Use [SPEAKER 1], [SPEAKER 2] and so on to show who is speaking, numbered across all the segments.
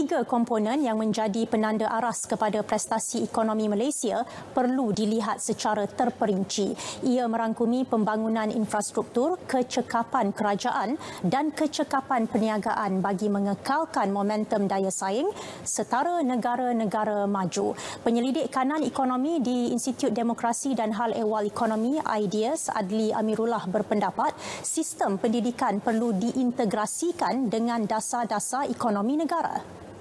[SPEAKER 1] Tiga komponen yang menjadi penanda aras kepada prestasi ekonomi Malaysia perlu dilihat secara terperinci. Ia merangkumi pembangunan infrastruktur, kecekapan kerajaan dan kecekapan perniagaan bagi mengekalkan momentum daya saing setara negara-negara maju. Penyelidik kanan ekonomi di Institut Demokrasi dan Hal Ehwal Ekonomi IDEAS, Adli Amirullah berpendapat sistem pendidikan perlu diintegrasikan dengan dasar-dasar ekonomi negara.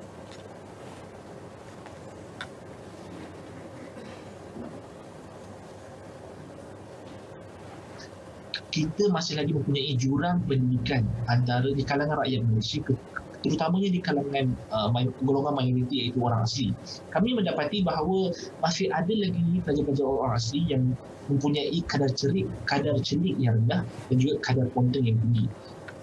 [SPEAKER 2] Kita masih lagi mempunyai jurang pendidikan antara di kalangan rakyat Malaysia, terutamanya di kalangan golongan mayoriti iaitu orang asli. Kami mendapati bahawa masih ada lagi pelajar-pelajar orang asli yang mempunyai kadar celik yang rendah dan juga kadar ponten yang tinggi.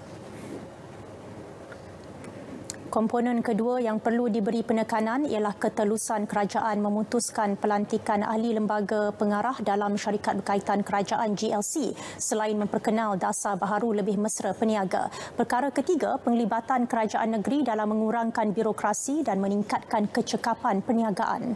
[SPEAKER 1] Komponen kedua yang perlu diberi penekanan ialah ketelusan kerajaan memutuskan pelantikan ahli lembaga pengarah dalam syarikat berkaitan kerajaan GLC selain memperkenal dasar baharu lebih mesra peniaga. Perkara ketiga, penglibatan kerajaan negeri dalam mengurangkan birokrasi dan meningkatkan kecekapan perniagaan.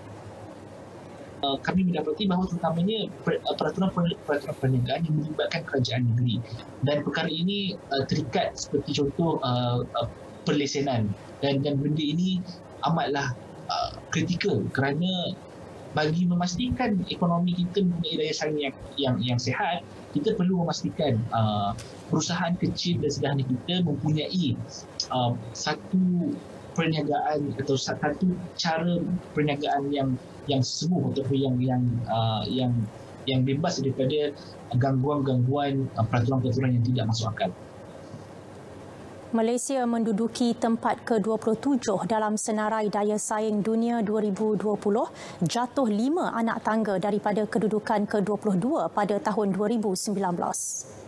[SPEAKER 2] Kami mendapati bahawa terutamanya peraturan perniagaan yang melibatkan kerajaan negeri, dan perkara ini terikat seperti contoh perlesenan, dan benda ini amatlah kritikal kerana bagi memastikan ekonomi kita mempunyai daya saing yang sihat, kita perlu memastikan perusahaan kecil dan sederhana kita mempunyai satu perniagaan atau satu cara perniagaan yang semua ataupun yang bebas daripada gangguan-gangguan peraturan-peraturan yang tidak masuk akal.
[SPEAKER 1] Malaysia menduduki tempat ke-27 dalam senarai daya saing dunia 2020, jatuh 5 anak tangga daripada kedudukan ke-22 pada tahun 2019.